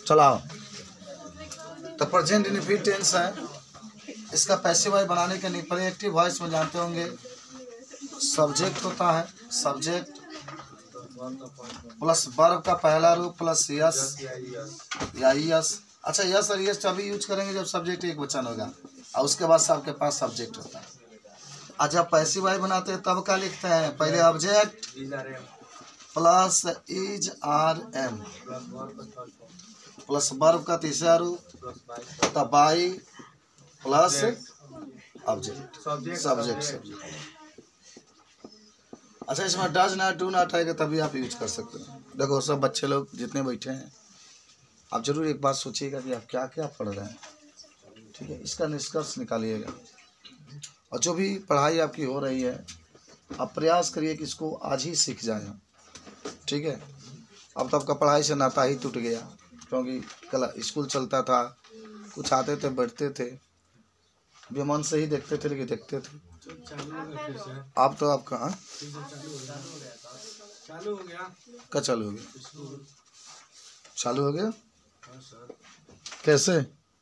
चलाओ। तो present indefinite tense है, इसका पैसिव वॉइस बनाने के लिए प्रोएक्टिव वॉइस में जानते होंगे सब्जेक्ट होता है, सब्जेक्ट प्लस वर्ब का पहला रूप प्लस यस या यस। अच्छा, यस और यस तभी यूज करेंगे जब सब्जेक्ट एक वचन होगा और उसके बाद से आपके पास सब्जेक्ट होता है। और जब पैसिव वॉइस बनाते हैं तब क्या लिखते हैं, पहले object plus is are am plus verb का तीसरा रूप तब बाई प्लस ऑब्जेक्ट सब्जेक्ट। अच्छा, इसमें डज नॉट डू नॉट आएगा तभी आप यूज कर सकते हैं। देखो सब बच्चे लोग जितने बैठे हैं, आप जरूर एक बात सोचिएगा कि आप क्या क्या पढ़ रहे हैं, ठीक है, इसका निष्कर्ष निकालिएगा। और जो भी पढ़ाई आपकी हो रही है आप प्रयास करिए कि इसको आज ही सीख जाए, ठीक है। अब तो आपका पढ़ाई से नाता ही टूट गया, क्योंकि कल स्कूल चलता था, कुछ आते थे बैठते थे, विमान से ही देखते थे लेकिन देखते थे। आप तो आप कहाँ चालू हो गया, क्या चालू हो गया, चालू हो गया कैसे?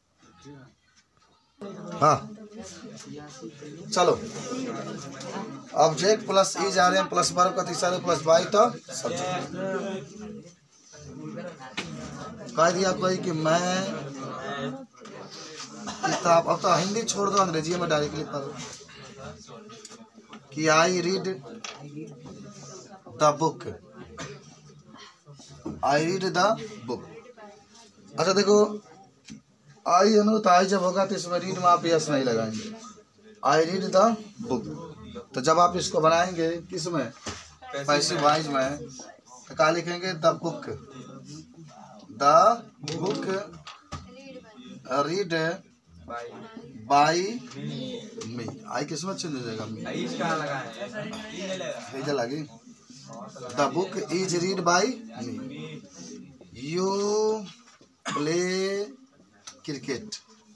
हाँ चलो, object plus is are am plus verb का तीसरा रूप प्लस बाई तो सब्जेक्ट। कह दिया कोई कि मैं किताब, अब तो हिंदी छोड़ दो अंग्रेजी में डायरेक्टली पढ़ो कि I read the book, I read the book. अच्छा देखो, आई है ना, तो आई जब होगा तो इसमें रीड में आप यस नहीं लगाएंगे, आई रीड द बुक। तो जब आप इसको बनाएंगे किस में, पैसिव वॉइस में, तो क्या लिखेंगे, the book read by me. I किस में चेंज हो जाएगा, मी लगी, the book is read by me. You play cricket,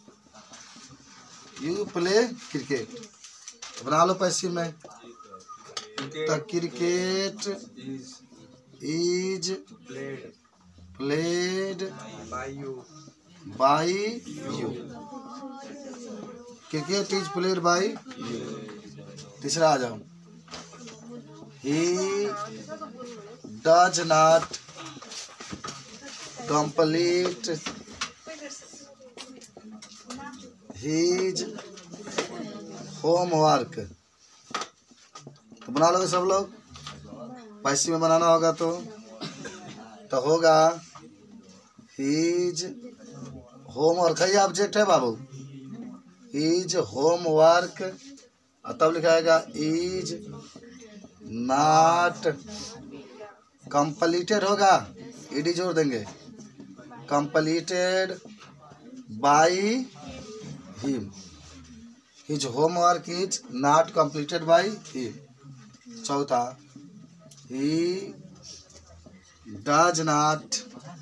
you play cricket, बना लो पैसिव में, तो cricket is played by you, cricket is played by you. तीसरा आ जाओ, he does not complete his homework. तो बना लोगे सब लोग, पैसिव में बनाना होगा तो होगा हिज होमवर्क, है ऑब्जेक्ट है बाबू, इज होमवर्क, और तब लिखाएगा इज नॉट कंप्लीटेड, होगा ईडी जोड़ देंगे, completed by him, his homework is not completed by him. चौथा, he does not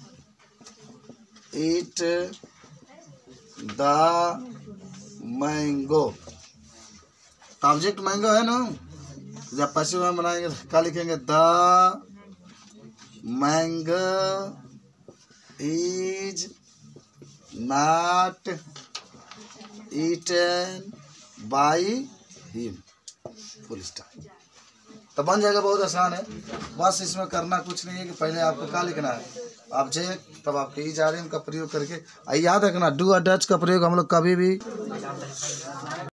eat the mango. तो ऑब्जेक्ट मैंगो है ना, जब पैसिव में बनाएंगे तो क्या लिखेंगे, the mango is not eaten by him, full stop. तो बन जाएगा, बहुत आसान है। बस इसमें करना कुछ नहीं है कि पहले आपको क्या लिखना है, ऑब्जेक्ट, तब आपके इज आर एम का प्रयोग करके। याद रखना, डू और डच का प्रयोग हम लोग कभी भी